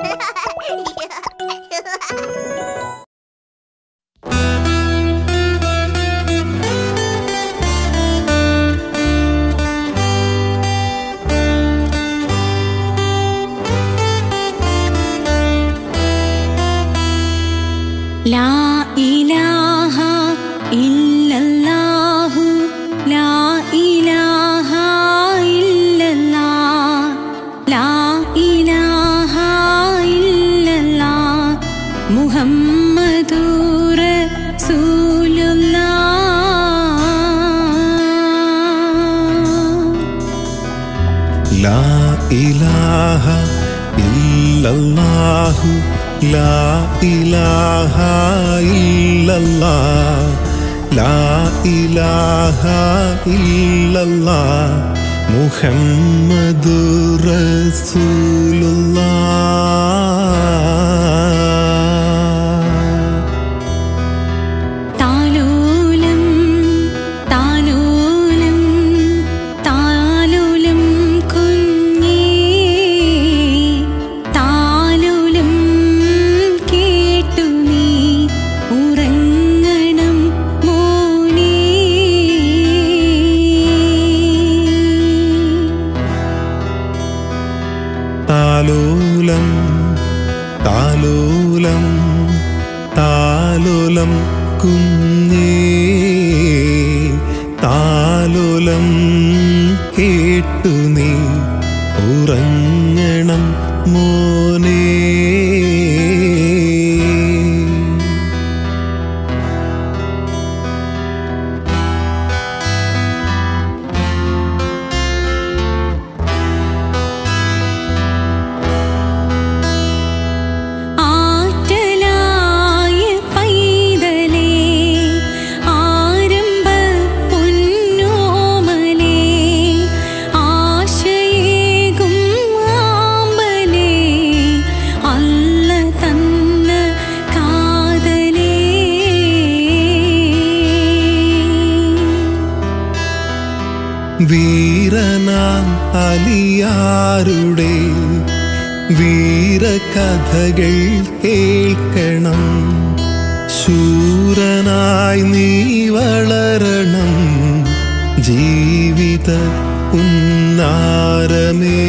മുഹമ്മദുർ റസൂലുള്ളാഹ് താലോലം താലോലം താലോലം കുഞ്ഞേ താലോലം കേട്ടു നീ ഉറങ്ങണം മോനേ താലോലം താലോലം താലോലം കുഞ്ഞേ താലോലം കേട്ടു നീ ഉറങ്ങണം മോനേ വീരനാം അലിയാരുടെ വീരകഥകൾ കേൾക്കണം ശൂരനായി നീ വളരണം ജീവിത ഉന്നാരമേ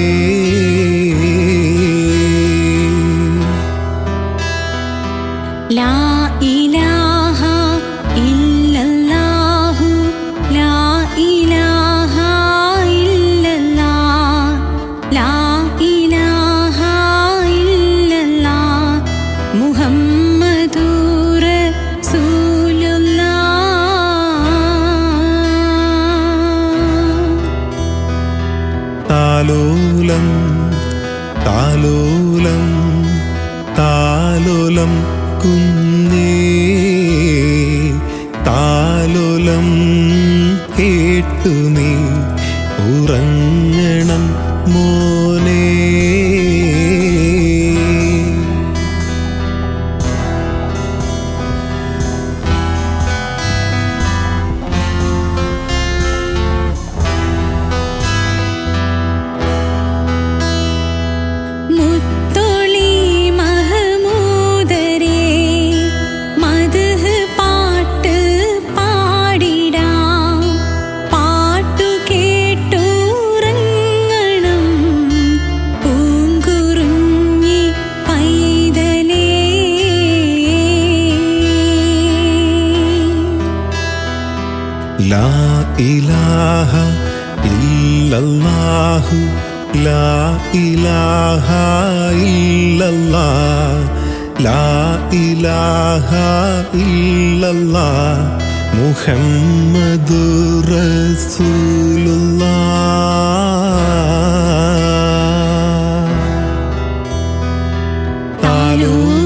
ലാ ഇലാഹ ഇല്ലല്ലാഹു ലാ ഇലാഹ ഇല്ലല്ലാഹ് ലാ ഇലാഹ ഇല്ലല്ലാഹ് മുഹമ്മദുർ റസൂലുള്ളാഹ് താലോലം താലോലം താലോലം കുഞ്ഞേ താലോലം കേട്ടു നീ ഉറങ്ങണം മോനേ മുത്തൊളി മഹമൂദരേ മദ്ഹ് പാട്ട് പാടിടാം പാട്ടു കേട്ടുറങ്ങണം പൂങ്കുറുഞ്ഞി പൈതലേ ലാ ഇലാഹ ഇല്ലല്ലാഹു ലാ ഇലാഹ ഇല്ലല്ലാഹ് ലാ ഇലാഹ ഇല്ലല്ലാഹ് മുഹമ്മദുർ റസൂലുള്ളാഹ് താലോലം